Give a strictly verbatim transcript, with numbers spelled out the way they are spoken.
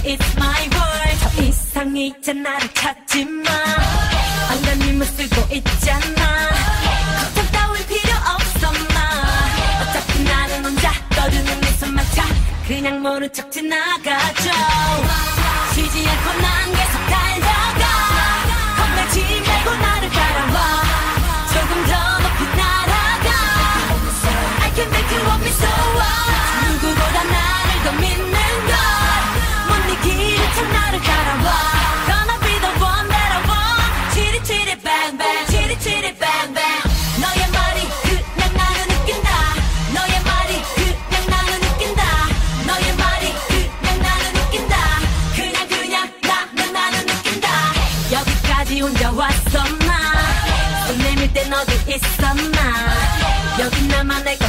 it's my world. 더 이상 이제 나를 찾지 마. 안간힘을 쓰고 있잖아. 걱정 따윈 필요 없어 마. 어차피 나는 혼자 떠드는 내 손만차. 그냥 모른 척 지나가죠. 쉬지 않고 난 계속 달려가. 겁내지 말고 나를 따라와. 조금 더 높이 날아가. I can make you want me so what. 누구보다 나를 더 믿는 걸. 못 이기는 척 나를 따라와. Gonna be the one that I want. 치리 치리 bang bang. 치리 치리 bang bang. 너의 말이 그냥 나는 느낀다. 너의 말이 그냥 나는 느낀다. 너의 말이 그냥 나는 느낀다. 그냥 그냥 나는 나는 느낀다. 여기까지 혼자 왔어 나. 손 내밀 땐 어디 있어 나. 여긴 나만의